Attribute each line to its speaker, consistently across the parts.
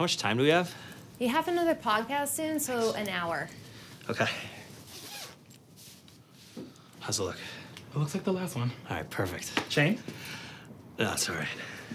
Speaker 1: How much time do we have?
Speaker 2: We have another podcast soon, so an hour.
Speaker 1: Okay. How's it look?
Speaker 3: It looks like the last one.
Speaker 1: All right, perfect.
Speaker 3: Shane?
Speaker 1: No, that's all right.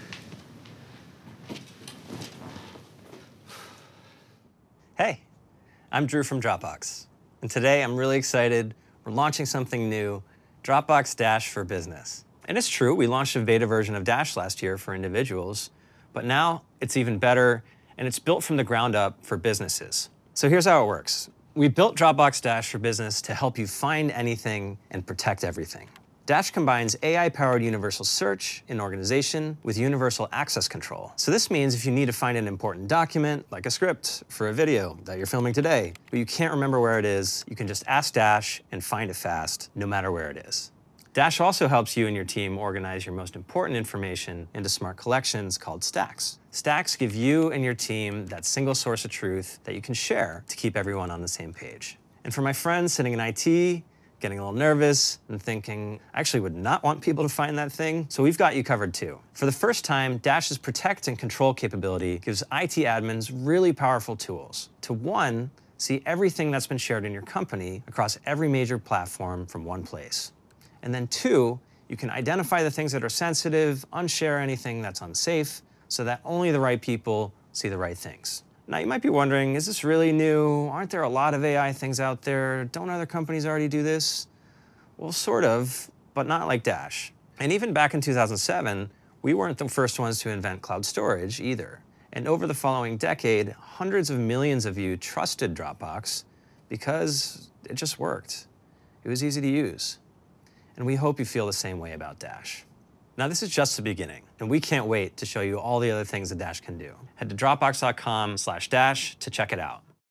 Speaker 1: Hey, I'm Drew from Dropbox. And today I'm really excited. We're launching something new, Dropbox Dash for Business. And it's true, we launched a beta version of Dash last year for individuals, but now it's even better, and it's built from the ground up for businesses. So here's how it works. We built Dropbox Dash for Business to help you find anything and protect everything. Dash combines AI-powered universal search in organization with universal access control. So this means if you need to find an important document, like a script for a video that you're filming today, but you can't remember where it is, you can just ask Dash and find it fast, no matter where it is. Dash also helps you and your team organize your most important information into smart collections called stacks. Stacks give you and your team that single source of truth that you can share to keep everyone on the same page. And for my friends sitting in IT, getting a little nervous and thinking, I actually would not want people to find that thing, so we've got you covered too. For the first time, Dash's protect and control capability gives IT admins really powerful tools to, one, see everything that's been shared in your company across every major platform from one place. And then two, you can identify the things that are sensitive, unshare anything that's unsafe, so that only the right people see the right things. Now, you might be wondering, is this really new? Aren't there a lot of AI things out there? Don't other companies already do this? Well, sort of, but not like Dash. And even back in 2007, we weren't the first ones to invent cloud storage either. And over the following decade, hundreds of millions of you trusted Dropbox because it just worked. It was easy to use. And we hope you feel the same way about Dash. Now, this is just the beginning, and we can't wait to show you all the other things that Dash can do. Head to dropbox.com/dash to check it out.